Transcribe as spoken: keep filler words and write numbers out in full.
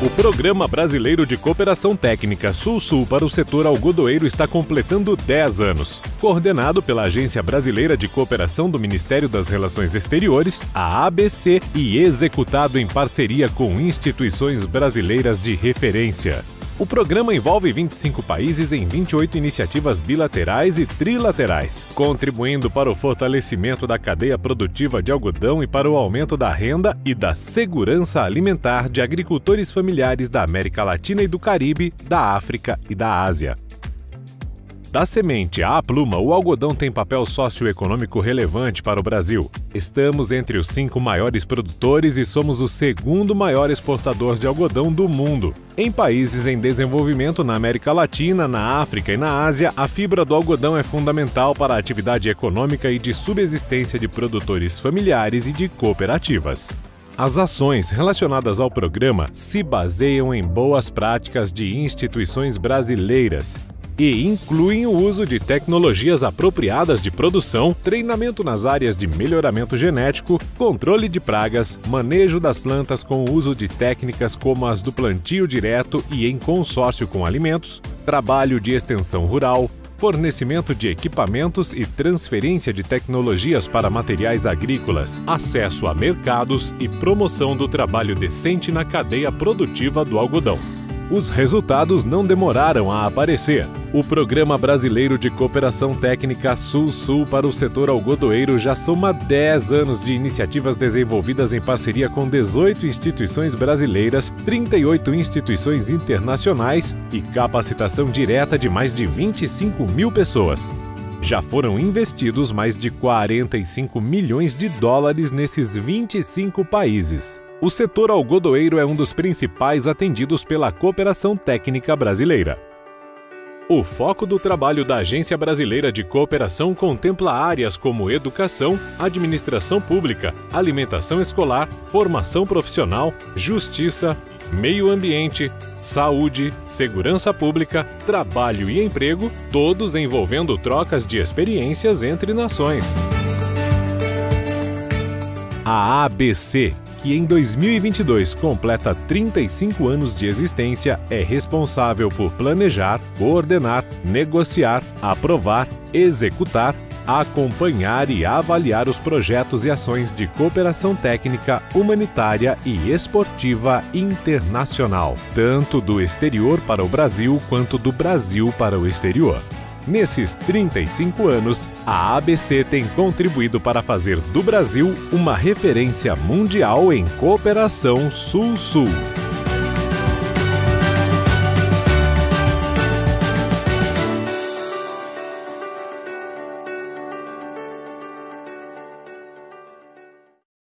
O Programa Brasileiro de Cooperação Técnica Sul-Sul para o setor algodoeiro está completando dez anos. Coordenado pela Agência Brasileira de Cooperação do Ministério das Relações Exteriores, a A B C, e executado em parceria com instituições brasileiras de referência. O programa envolve vinte e cinco países em vinte e oito iniciativas bilaterais e trilaterais, contribuindo para o fortalecimento da cadeia produtiva de algodão e para o aumento da renda e da segurança alimentar de agricultores familiares da América Latina e do Caribe, da África e da Ásia. Da semente à pluma, o algodão tem papel socioeconômico relevante para o Brasil. Estamos entre os cinco maiores produtores e somos o segundo maior exportador de algodão do mundo. Em países em desenvolvimento na América Latina, na África e na Ásia, a fibra do algodão é fundamental para a atividade econômica e de subsistência de produtores familiares e de cooperativas. As ações relacionadas ao programa se baseiam em boas práticas de instituições brasileiras e incluem o uso de tecnologias apropriadas de produção, treinamento nas áreas de melhoramento genético, controle de pragas, manejo das plantas com o uso de técnicas como as do plantio direto e em consórcio com alimentos, trabalho de extensão rural, fornecimento de equipamentos e transferência de tecnologias para materiais agrícolas, acesso a mercados e promoção do trabalho decente na cadeia produtiva do algodão. Os resultados não demoraram a aparecer. O Programa Brasileiro de Cooperação Técnica Sul-Sul para o setor algodoeiro já soma dez anos de iniciativas desenvolvidas em parceria com dezoito instituições brasileiras, trinta e oito instituições internacionais e capacitação direta de mais de vinte e cinco mil pessoas. Já foram investidos mais de quarenta e cinco milhões de dólares nesses vinte e cinco países. O setor algodoeiro é um dos principais atendidos pela cooperação técnica brasileira. O foco do trabalho da Agência Brasileira de Cooperação contempla áreas como educação, administração pública, alimentação escolar, formação profissional, justiça, meio ambiente, saúde, segurança pública, trabalho e emprego, todos envolvendo trocas de experiências entre nações. A A B C, que em dois mil e vinte e dois completa trinta e cinco anos de existência, é responsável por planejar, coordenar, negociar, aprovar, executar, acompanhar e avaliar os projetos e ações de cooperação técnica, humanitária e esportiva internacional, tanto do exterior para o Brasil quanto do Brasil para o exterior. Nesses trinta e cinco anos, a A B C tem contribuído para fazer do Brasil uma referência mundial em cooperação Sul-Sul.